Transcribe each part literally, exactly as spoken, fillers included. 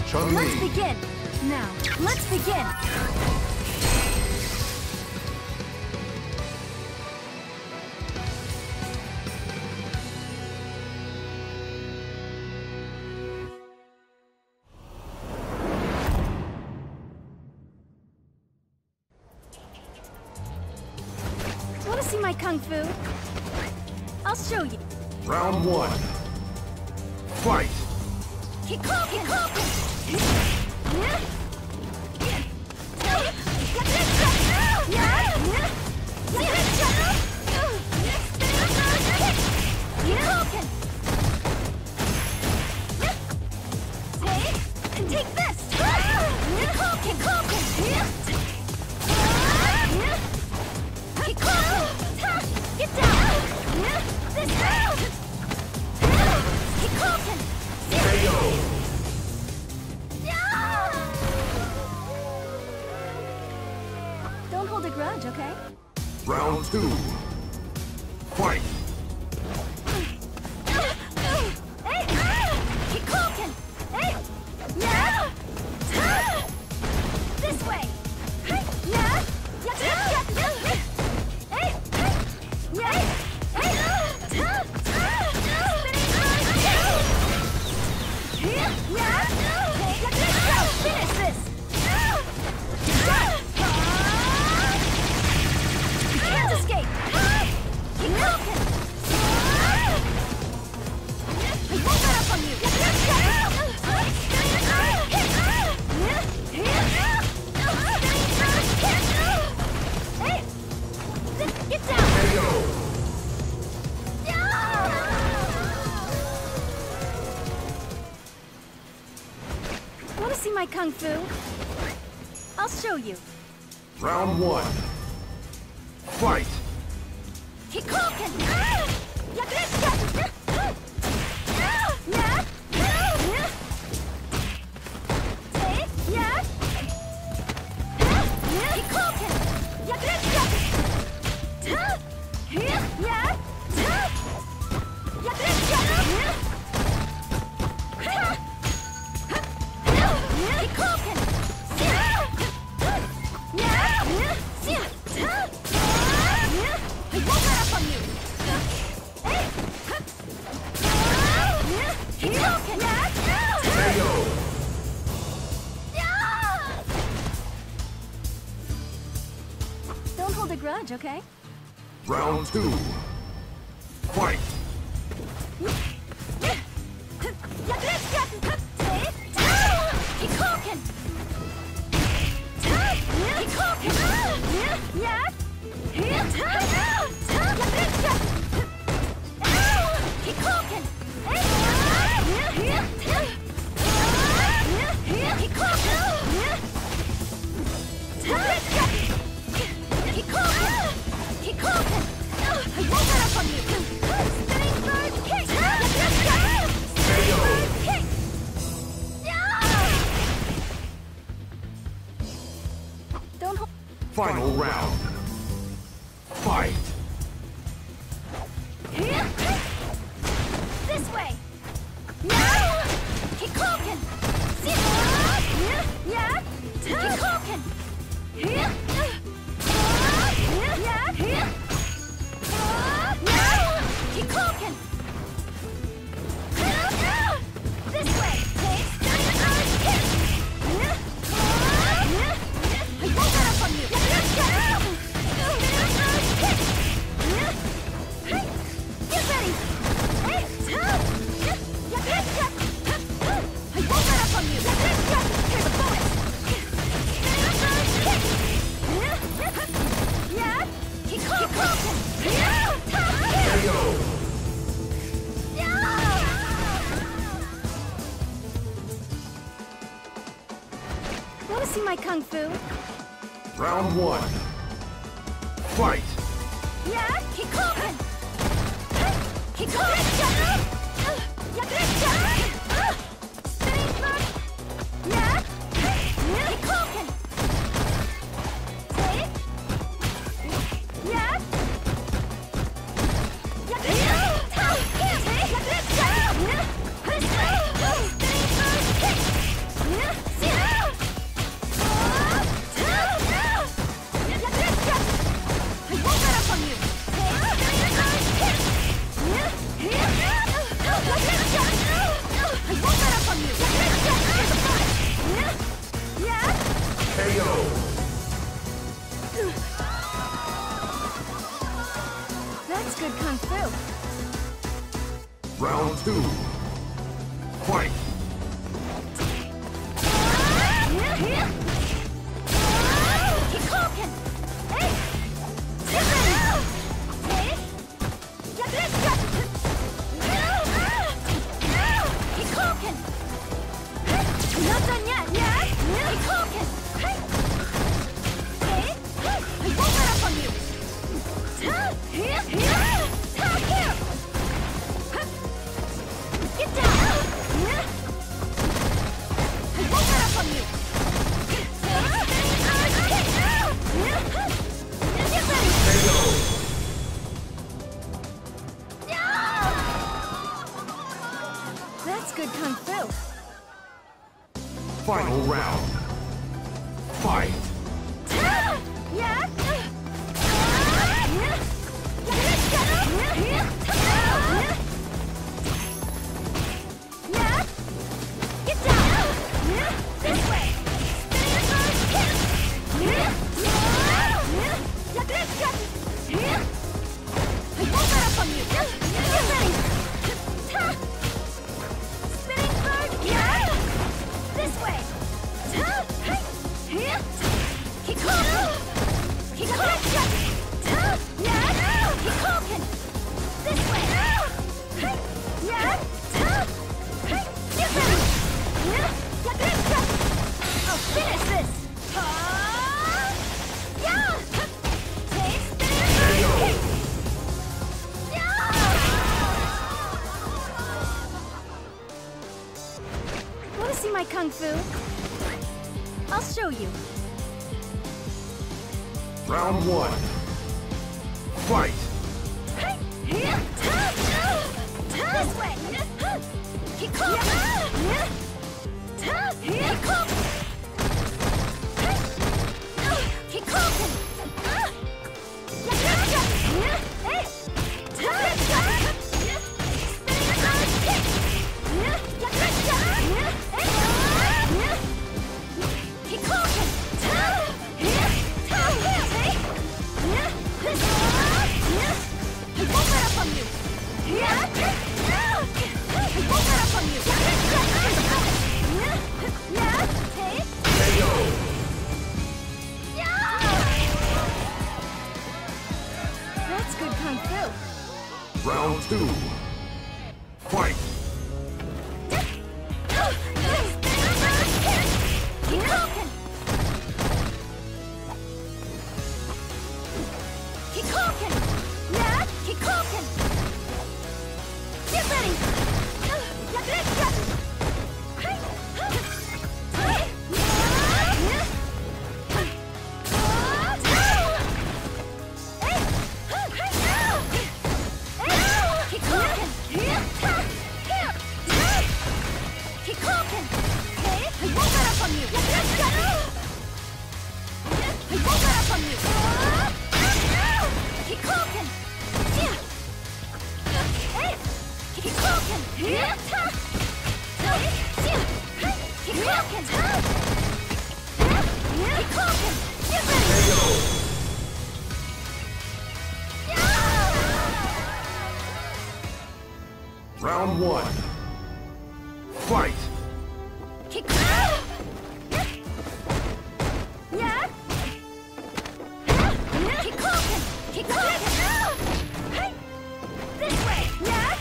Chun-Li. Let's begin. Now, let's begin. Want to see my kung fu? I'll show you. Round one. Fight! Kikoken! Kikoken! Yeah! Yeah! And take this! Kikoken! Kikoken! Get down! This way! Kikoken! K O! Don't hold a grudge, okay? Round two. Fight! Hey! Kikoken! Hey! Yeah! This way! Yeah! Yeah! Hey! Yeah! Finish this! You can't escape! Kikoken! I won't let up on you! Hey! Get down! K O! Want to see my kung fu? I'll show you. Round one. Fight! Kikoken! K O! Don't hold a grudge, okay? Round two. Fight! Kikoken! Don't hold. Final round. Fight! This way! Yeah! Kikoken! Yeah! Yeah! Kikoken! Yeah! Yeah! Yeah! Kikoken! This way! I won't let up on you! Get ready! I won't let up on you! Here's a bonus! Yeah! Kikoken! K O! Want to see my kung fu? Round one. Fight! Yeah! Kikoken! Kikoken! Spinning front! Yeah! Kikoken! Take! Yeah! Take! Spinning front! Round two. Fight! Not done yet! Yeah! I won't let up on you! Get down! I won't let up on you! Get ready! K O! That's good kung fu. Final round. Fight! Yeah! Yeah! Get down! This way! I won't let up on you! Get ready! Spinning bird! Yeah! This way! Keep calling! Keep calling! Yeah! Keep calling! This way! Yeah! Get ready! I'll finish this! Yeah! Take spinning! Want to see my kung fu? I'll show you. Round one. Fight! This way! Keep calm! Keep calm! Keep calm! Keep calm! I won't let up on you! I won't let up on you! K O! That's good kung fu. Round two. Fight! Keep talking! Keep talking! Yeah? Keep talking! Get ready! Keep talking! Keep talking! I won't let up on you! I won't let up on you! Keep talking! Keep talking! Keep talking! Keep talking! Get ready! K O! Round one. Fight! Keep Yeah? Keep talking! Keep talking! This way! Yeah?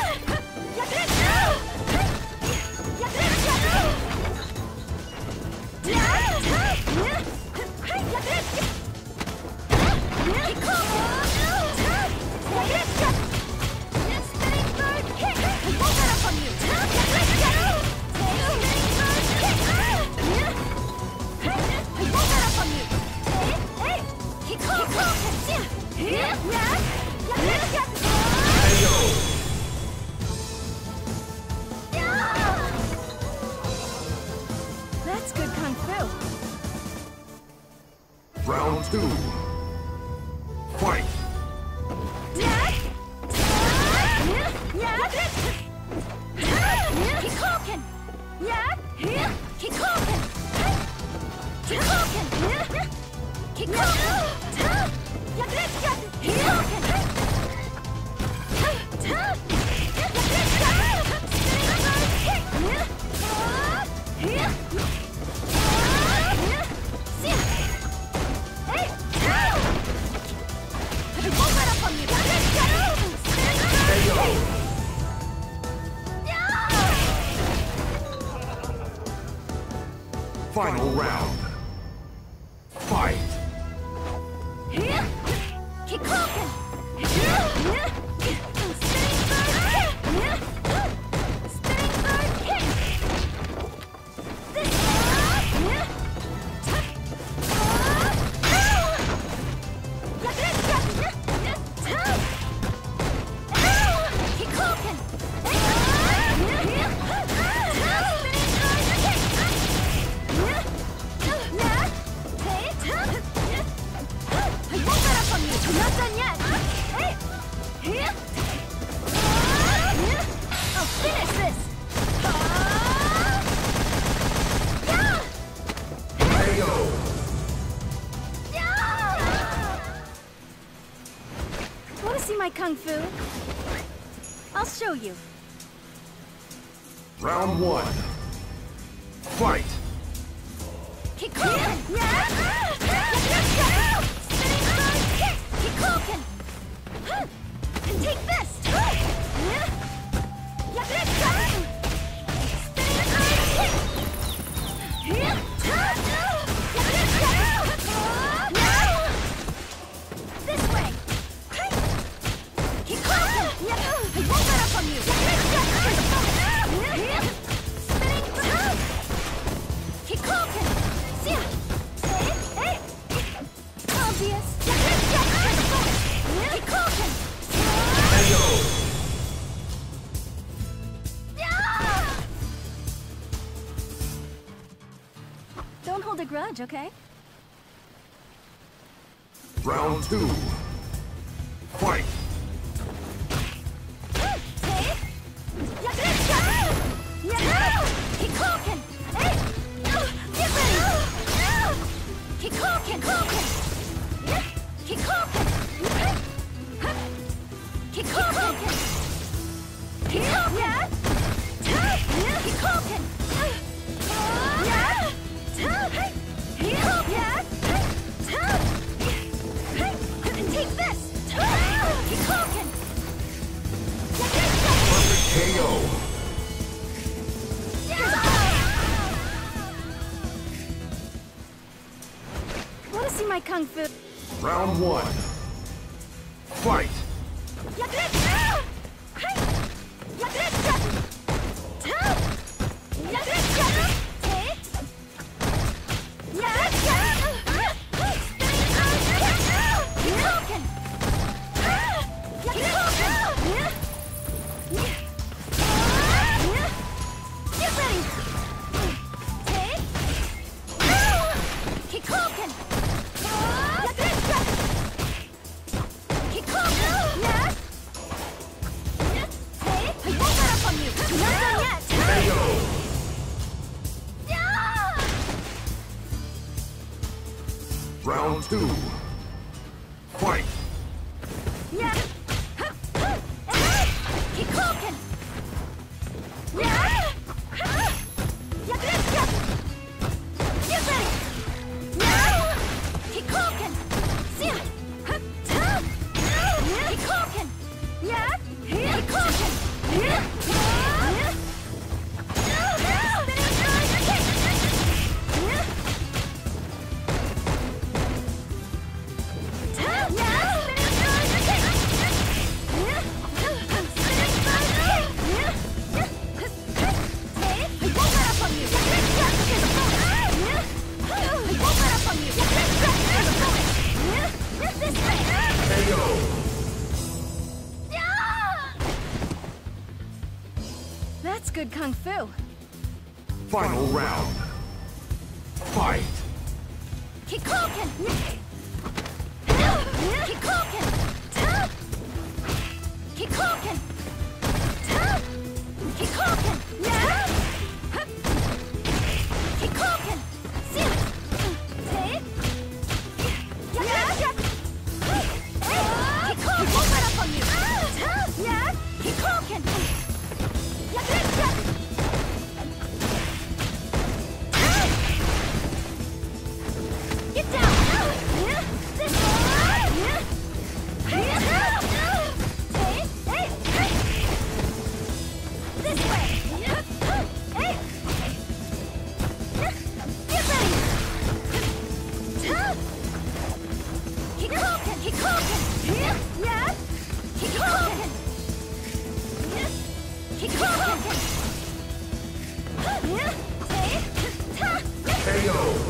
Keep calling! Spinning bird kick! I won't let up on you! Spinning bird kick! I won't let up on you! Keep calling! Yeah? K O! That's good kung fu. Round two. Fight! Yeah? Keep talking! Yeah? Keep talking! Keep talking! Keep talking! Keep talking! Final round. Fight! Keep cooking! Spinning bird kick! Spinning bird kick! This way! Keep cooking! Not done yet! I'll finish this! K O! Want to see my kung fu? I'll show you. Round one. Fight! Keep cooking! Keep cooking! And take this! This way! Keep cooking! I won't let up on you! Spinning! Keep cooking! See ya! Hey! Obvious! Keep cooking! K O! Don't hold a grudge, okay? Round two. Fight! Keep cooking! Hey! Get ready! Keep cooking! Cooking! Keep cooking! Keep cooking! Keep cooking! Keep cooking! Yeah! Keep cooking! And take this! Keep cooking! K O! Want to see my kung fu? Round one. Fight! Keep cooking! Keep cooking! Yeah! Hey! I won't let up on you! Not done yet! K O! Yeah! Round two. Fight! Yeah! Keep cooking! Yeah! Get ready! Yeah! Keep cooking! See ya! Keep cooking! Yeah! Keep cooking! Yeah! K O! That's good kung fu. Final round. Fight! Keep cooking! Keep cooking! Keep cooking! Keep cooking! Yeah! Keep cooking! See ya! Hey! Yeah! Keep cooking! Won't let up on you! Yeah! Keep cooking! Get down! This way! Hey! Hey! K O.